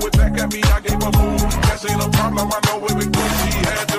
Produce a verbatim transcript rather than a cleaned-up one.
with back at me, I gave a move. That ain't a problem, I know where we go. She had